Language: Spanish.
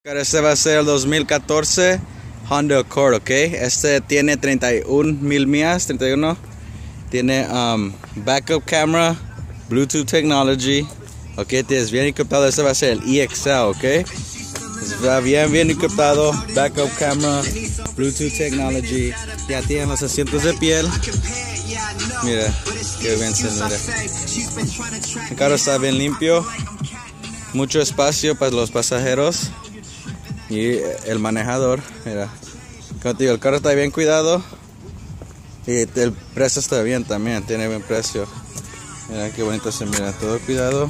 Este va a ser el 2014 Honda Accord, ok. Este tiene 31,000 millas, 31. Tiene backup camera, Bluetooth technology, ok. Es bien equipado. Este va a ser el EXL, ok. Está bien equipado, backup camera, Bluetooth technology. Ya tiene los asientos de piel. Mira, qué bien se mira. El carro está bien limpio, mucho espacio para los pasajeros y el manejador. Mira, como te digo, el carro está bien cuidado y el precio está bien también, tiene buen precio. Mira qué bonito se mira, todo cuidado.